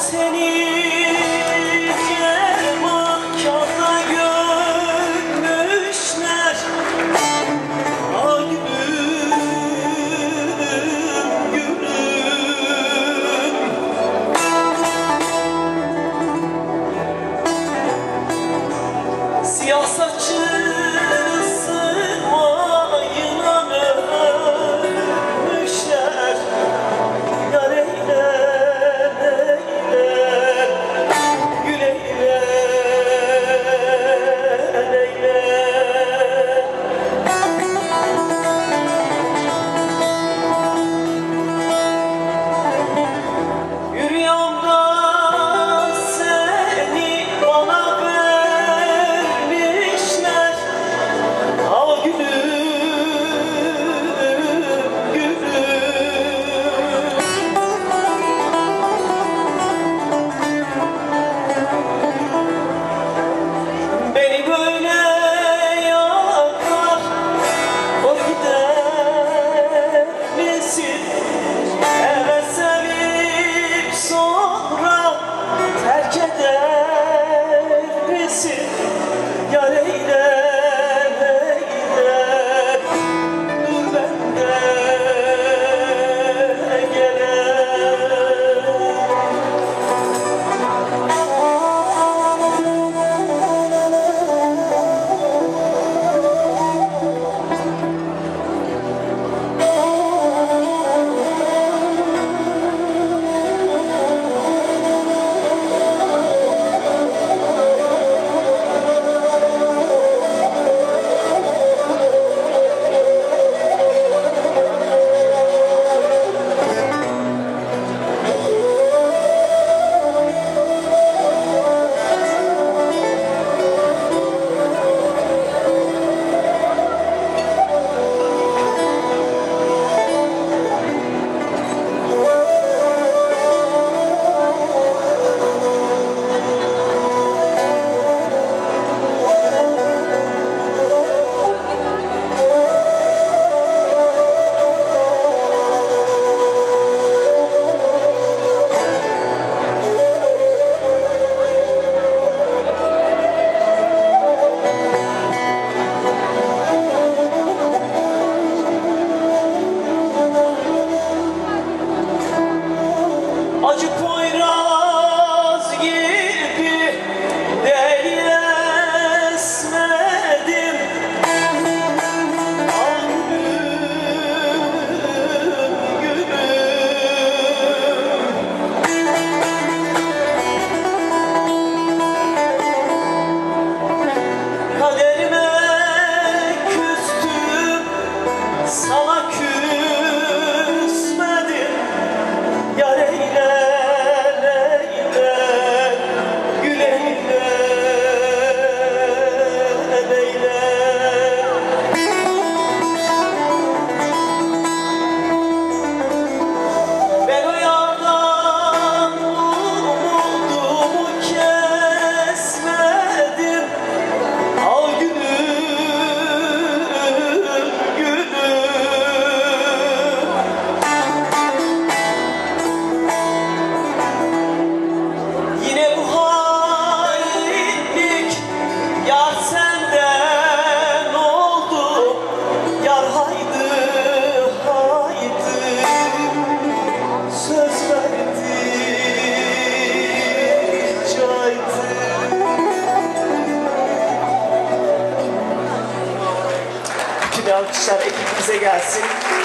alkışlar ekibimize gelsin.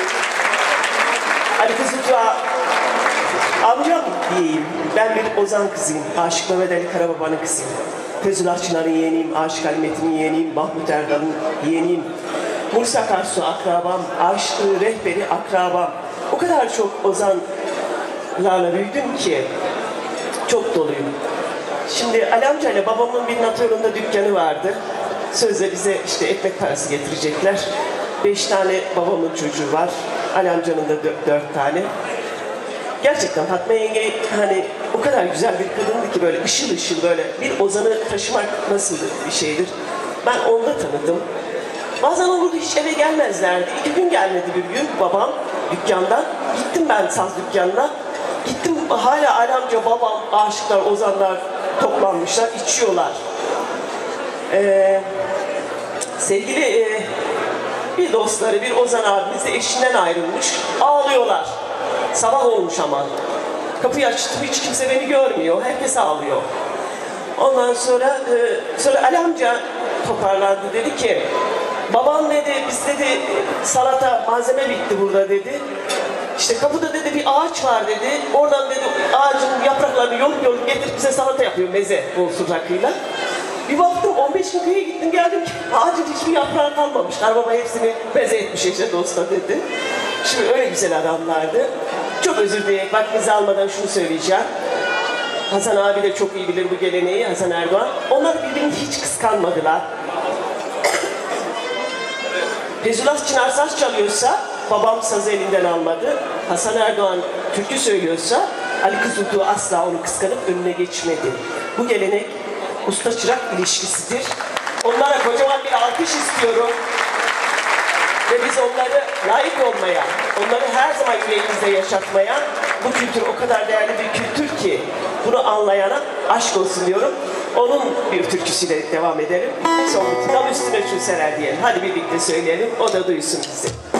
Ali Kızıltuğa amcam diyeyim. Ben bir Ozan kızıyım. Aşık Mehmet Ali Karababa'nın kızıyım. Fezullah Çınar'ın yeğeniyim. Aşık Ali Metin'in yeğeniyim. Mahmut Erdal'ın yeğeniyim. Musa Akarsu akrabam. Aşık Rehberi akrabam. O kadar çok Ozanlarla büyüdüm ki çok doluyum. Şimdi Ali amcayla babamın bir Natyol'unda dükkanı vardı. Sözde bize işte ekmek parası getirecekler. 5 tane babamın çocuğu var. Ali amcanın da 4 tane. Gerçekten Fatma yenge hani o kadar güzel bir kadındı ki böyle ışıl ışıl böyle bir Ozan'ı taşımak nasıl bir şeydir. Ben onda tanıdım. Bazen olurdu hiç eve gelmezlerdi. 2 gün gelmedi bir gün babam dükkandan. Gittim ben saz dükkanına. Gittim, hala Ali amca, babam, aşıklar, ozanlar toplanmışlar, içiyorlar. Sevgili bir dostları, bir Ozan abimiz de eşinden ayrılmış, ağlıyorlar. Sabah olmuş ama. Kapıyı açtım, hiç kimse beni görmüyor, herkes ağlıyor. Ondan sonra Ali amca toparlandı, dedi ki, babam dedi, biz dedi, salata malzeme bitti burada dedi. İşte kapıda dedi bir ağaç var dedi, oradan dedi ağacın yapraklarını yolup getirip bize salata yapıyor, meze olsun rakıyla. Bir baktım 15 gün köye gittim, geldim ki ağacın hiçbir yaprağı kalmamış. Karbaba hepsini meze etmiş işte dosta dedi. Şimdi öyle güzel adamlardı. Çok özür dileyerek vaktinizi almadan şunu söyleyeceğim. Hasan abi de çok iyi bilir bu geleneği, Hasan Erdoğan. Onlar birbirini hiç kıskanmadılar. Feyzullah Çınar saz çalıyorsa babam sazı elinden almadı. Hasan Erdoğan türkü söylüyorsa Ali Kızıltuğ asla onu kıskanıp önüne geçmedi. Bu gelenek usta çırak ilişkisidir. Onlara kocaman bir alkış istiyorum. Ve biz onları layık olmaya, onları her zaman yüreğimizde yaşatmaya, bu kültür o kadar değerli bir kültür ki bunu anlayana aşk olsun diyorum. Onun bir türküsüyle devam edelim. Son tam üstüne çülseler diyelim. Hadi birlikte söyleyelim, o da duysun bizi.